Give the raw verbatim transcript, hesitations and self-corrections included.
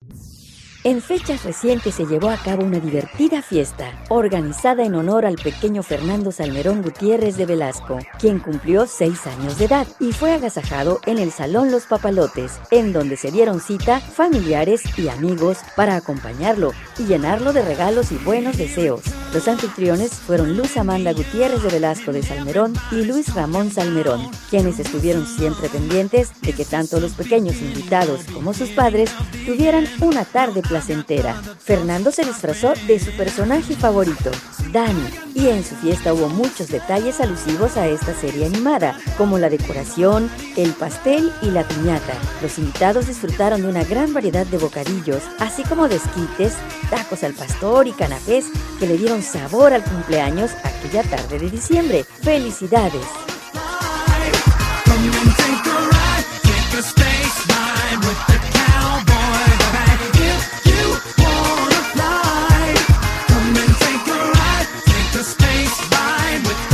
En fechas recientes se llevó a cabo una divertida fiesta, organizada en honor al pequeño Fernando Salmerón Gutiérrez de Velasco, quien cumplió seis años de edad y fue agasajado en el Salón Los Papalotes, en donde se dieron cita familiares y amigos para acompañarlo y llenarlo de regalos y buenos deseos. Los anfitriones fueron Luz Amanda Gutiérrez de Velasco de Salmerón y Luis Ramón Salmerón, quienes estuvieron siempre pendientes de que tanto los pequeños invitados como sus padres tuvieran una tarde placentera. Fernando se disfrazó de su personaje favorito, Dani, y en su fiesta hubo muchos detalles alusivos a esta serie animada, como la decoración, el pastel y la piñata. Los invitados disfrutaron de una gran variedad de bocadillos, así como de esquites, tacos al pastor y canapés que le dieron sabor al cumpleaños aquella tarde de diciembre. ¡Felicidades! Space ride with